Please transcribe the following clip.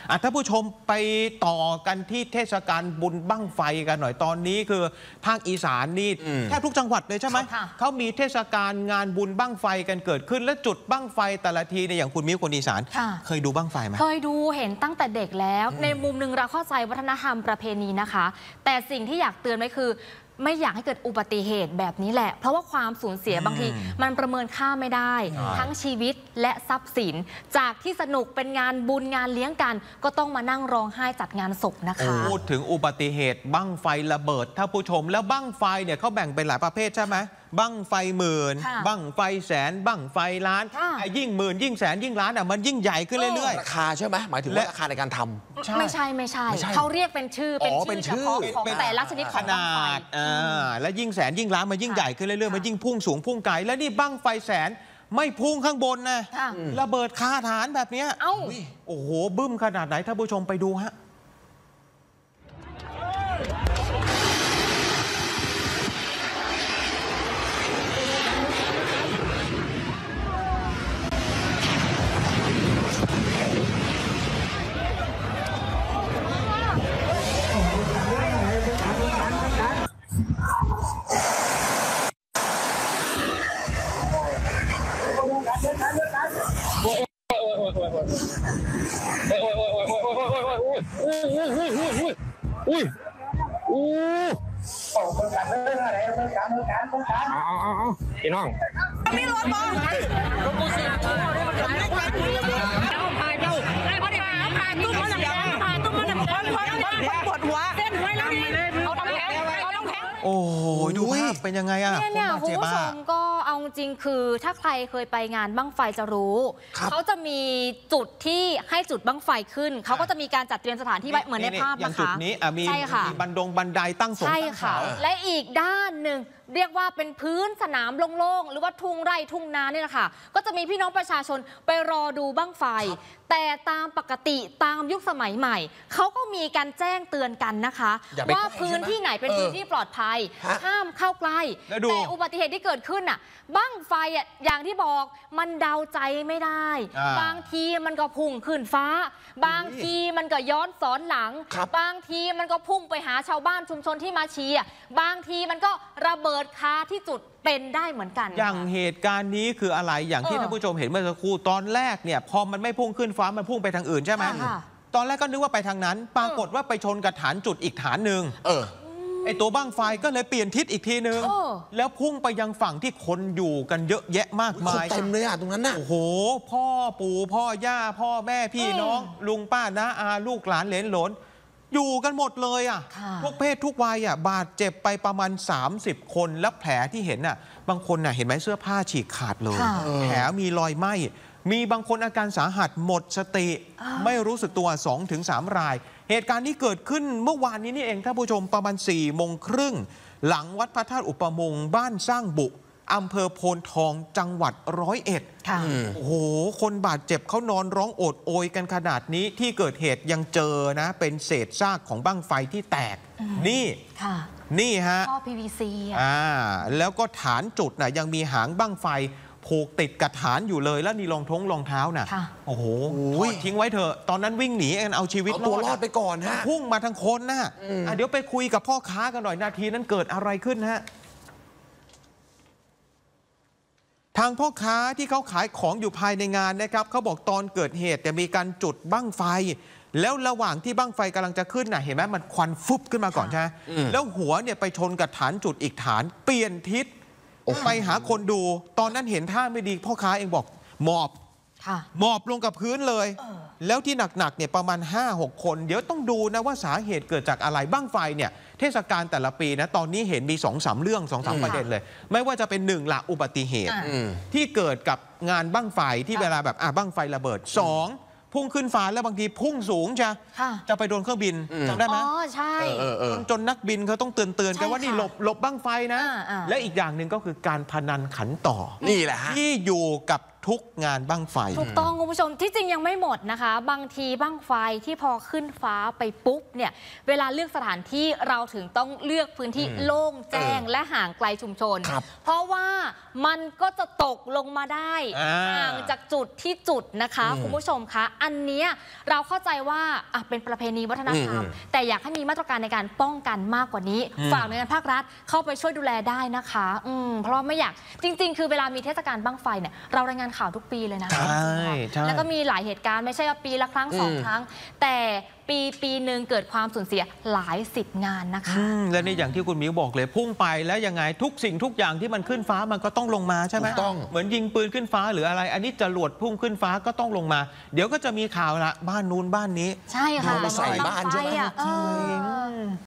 ท่านผู้ชมไปต่อกันที่เทศกาลบุญบั้งไฟกันหน่อยตอนนี้คือภาคอีสานนี่แทบทุกจังหวัดเลยใช่ไหมเขามีเทศกาลงานบุญบั้งไฟกันเกิดขึ้นและจุดบั้งไฟแต่ละทีเนี่ยอย่างคุณมิ้วคนอีสานเคยดูบั้งไฟไหมเคยดูเห็นตั้งแต่เด็กแล้วในมุมหนึ่งเราเข้าใจวัฒนธรรมประเพณีนะคะแต่สิ่งที่อยากเตือนไว้คือไม่อยากให้เกิดอุบัติเหตุแบบนี้แหละเพราะว่าความสูญเสียบางทีมันประเมินค่าไม่ได้ทั้งชีวิตและทรัพย์สินจากที่สนุกเป็นงานบุญงานเลี้ยงกันก็ต้องมานั่งร้องไห้จัดงานศพนะคะพูดถึงอุบัติเหตุบั้งไฟระเบิดท่านผู้ชมแล้วบั้งไฟเนี่ยเขาแบ่งเป็นหลายประเภทใช่ไหมบั้งไฟหมื่นบั้งไฟแสนบั้งไฟล้านยิ่งหมื่นยิ่งแสนยิ่งล้านมันยิ่งใหญ่ขึ้นเรื่อยๆราคาใช่ไหมหมายถึงว่าราคาในการทำไม่ใช่เขาเรียกเป็นชื่อเฉพาะของแต่ละชนิดของบั้งไฟและยิ่งแสนยิ่งล้านมันยิ่งใหญ่ขึ้นเรื่อยๆมันยิ่งพุ่งสูงพุ่งไกลแล้วนี่บั้งไฟแสนไม่พุ่งข้างบนนะระเบิดคาฐานแบบนี้โอ้โหบึ้มขนาดไหนท่านผู้ชมไปดูฮะพี่น้องมีรถบ้างปวดหัวโอ้ยดูภาพเป็นยังไงอะเนี่ยคุณผู้ชมก็เอาจริงคือถ้าใครเคยไปงานบั้งไฟจะรู้เขาจะมีจุดที่ให้จุดบั้งไฟขึ้นเขาก็จะมีการจัดเตรียมสถานที่ไว้เหมือนในภาพนะคะอย่างจุดนี้มีบันไดตั้งสงตั้งเสาและอีกด้านหนึ่งเรียกว่าเป็นพื้นสนามโล่งๆหรือว่าทุ่งไร่ทุ่งนาเนี่ยแหละค่ะก็จะมีพี่น้องประชาชนไปรอดูบั้งไฟแต่ตามปกติตามยุคสมัยใหม่เขาก็มีการแจ้งเตือนกันนะคะว่าพื้นที่ไหนเป็นพื้นที่ปลอดภัยห้ามเข้าใกล้แต่อุบัติเหตุที่เกิดขึ้นบั้งไฟอย่างที่บอกมันเดาใจไม่ได้บางทีมันก็พุ่งขึ้นฟ้าบางทีมันก็ย้อนสอนหลังบางทีมันก็พุ่งไปหาชาวบ้านชุมชนที่มาเชียร์บางทีมันก็ระเบิดคาที่จุดเป็นได้เหมือนกันอย่างเหตุการณ์นี้คืออะไรอย่างที่ท่านผู้ชมเห็นเมื่อสักครู่ตอนแรกเนี่ยพอมันไม่พุ่งขึ้นฟ้ามันพุ่งไปทางอื่นใช่ไหมตอนแรกก็นึกว่าไปทางนั้นปรากฏว่าไปชนกับฐานจุดอีกฐานหนึ่งไอตัวบั้งไฟก็เลยเปลี่ยนทิศอีกทีนึงแล้วพุ่งไปยังฝั่งที่คนอยู่กันเยอะแยะมากมายเต็มเลยตรงนั้นน่ะโอ้โหพ่อปู่พ่อย่าพ่อแม่พี่น้องลุงป้าน้าอาลูกหลานเหลนหลนอยู่กันหมดเลยทุกเพศทุกวัยบาดเจ็บไปประมาณ30 คนแล้วแผลที่เห็นบางคนเห็นไหมเสื้อผ้าฉีกขาดเลยแผลมีรอยไหม้มีบางคนอาการสาหัสหมดสติไม่รู้สึกตัว 2-3 รายเหตุการณ์นี้เกิดขึ้นเมื่อวานนี้นี่เองท่านผู้ชมประมาณ4:30หลังวัดพระธาตุอุปมงค์บ้านสร้างบุอำเภอโพนทองจังหวัด101โอ้โหคนบาดเจ็บเขานอนร้องโอดโอยกันขนาดนี้ที่เกิดเหตุยังเจอนะเป็นเศษซากของบั้งไฟที่แตกนี่ฮะท่อ PVC แล้วก็ฐานจุดยังมีหางบั้งไฟผูกติดกับฐานอยู่เลยแล้วนี่รองเท้าโอ้โหทิ้งไว้เถอะตอนนั้นวิ่งหนีกันเอาชีวิตตัวรอดไปก่อนพุ่งมาทางคนเดี๋ยวไปคุยกับพ่อค้ากันหน่อยนาทีนั้นเกิดอะไรขึ้นทางพ่อค้าที่เขาขายของอยู่ภายในงานนะครับเขาบอกตอนเกิดเหตุมีการจุดบั้งไฟแล้วระหว่างที่บั้งไฟกำลังจะขึ้นเห็นไหมมันควันฟุบขึ้นมาก่อนใช่ไหมแล้วหัวไปชนกับฐานจุดอีกฐานเปลี่ยนทิศไปหาคนดูตอนนั้นเห็นท่าไม่ดีพ่อค้าเองบอกหมอบลงกับพื้นเลยแล้วที่หนักประมาณ 5-6 คนเดี๋ยวต้องดูนะว่าสาเหตุเกิดจากอะไรบั้งไฟเทศกาลแต่ละปีตอนนี้เห็นมี 2-3 เรื่อง 2-3 ประเด็นเลยไม่ว่าจะเป็น1ละอุบัติเหตุที่เกิดกับงานบั้งไฟที่เวลาแบบบั้งไฟระเบิด2พุ่งขึ้นฟ้าแล้วบางทีพุ่งสูงจะไปโดนเครื่องบินจำได้ไหมใช่จนนักบินเขาต้องเตือนกันว่านี่หลบบั้งไฟนะและอีกอย่างหนึ่งก็คือการพนันขันต่อนี่แหละที่อยู่กับทุกงานบั้งไฟถูกต้องคุณผู้ชมที่จริงยังไม่หมดนะคะ บางทีบั้งไฟที่พอขึ้นฟ้าไปปุ๊บเนี่ยเวลาเลือกสถานที่เราถึงต้องเลือกพื้นที่โล่งแจ้งและห่างไกลชุมชนครับเพราะว่ามันก็จะตกลงมาได้ ห่างจากจุดที่จุดนะคะคุณผู้ชมคะอันเนี้ยเราเข้าใจว่าเป็นประเพณีวัฒนธรรม แต่อยากให้มีมาตรการในการป้องกันมากกว่านี้ฝากหน่วยงานภาครัฐเข้าไปช่วยดูแลได้นะคะเพราะว่าไม่อยากจริง ๆ คือเวลามีเทศกาลบั้งไฟเนี่ยเรารายงานข่าวทุกปีเลยนะใช่แล้วก็มีหลายเหตุการณ์ไม่ใช่ว่าปีละครั้งสองครั้ง แต่ปีหนึ่งเกิดความสูญเสียหลาย10 งานนะคะและนี่อย่างที่คุณมิวบอกเลยพุ่งไปแล้วยังไงทุกสิ่งทุกอย่างที่มันขึ้นฟ้ามันก็ต้องลงมาใช่ไหมถูกต้องเหมือนยิงปืนขึ้นฟ้าหรืออะไร อันนี้จรวดพุ่งขึ้นฟ้าก็ต้องลงมา เดี๋ยวก็จะมีข่าวละบ้านนู้นบ้านนี้ใช่ค่ะเอามาใส่บ้านใช่ไหมบั้งฟอะ